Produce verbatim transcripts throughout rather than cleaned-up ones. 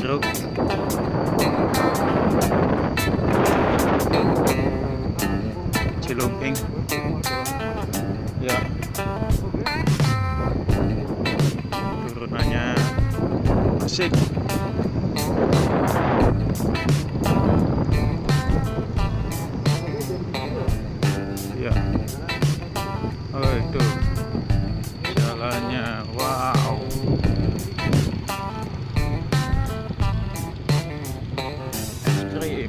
Ciceruk. Cilumping. Ya. Turunannya asik. Ya. Oh itu jalannya, wow. Ekstrim.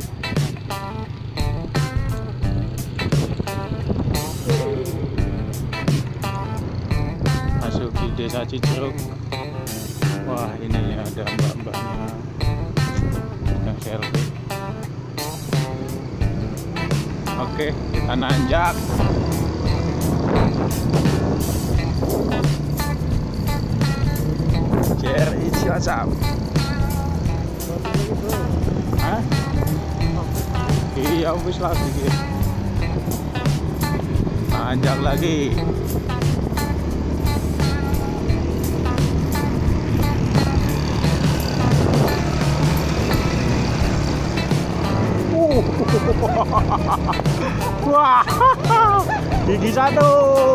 Masuk di desa Ciceruk. Wah, ini ada mbak-mbaknya yang selfie. Oke, kita nanjak. C R I Cilacap. Hah? Iya, wis lagi. Nanjak lagi. Wah, gigi satu.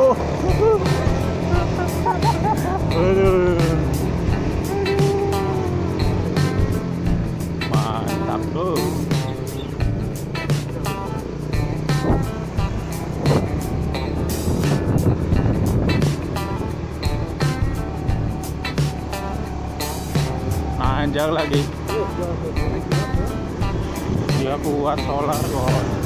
Mantap tuh. Nanjak lagi. Dia kuat solar kok.